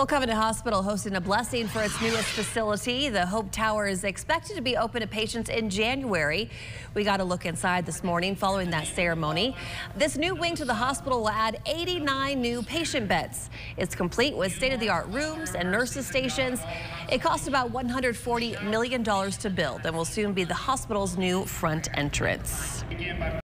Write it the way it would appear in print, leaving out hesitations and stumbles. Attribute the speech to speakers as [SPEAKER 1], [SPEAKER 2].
[SPEAKER 1] Well, Covenant Hospital hosting a blessing for its newest facility. The Hope Tower is expected to be open to patients in January. We got a look inside this morning following that ceremony. This new wing to the hospital will add 89 new patient beds. It's complete with state-of-the-art rooms and nurses stations. It cost about $140 million to build and will soon be the hospital's new front entrance.